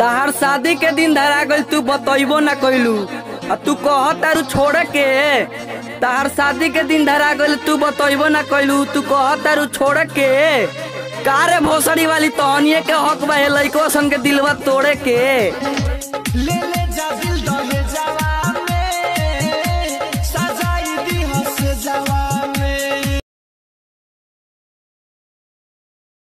तहार शादी के दिन धरा गइल तू बतइबो ना कइलू। तू कह तारू छोड़ के तहार शादी के दिन धरा गइल तू बतइबो ना कइलू। तू कह तारू छोड़ के कारे भोसड़ी वाली तहनिए के हक बा लइको सन के दिलवा तोड़े के।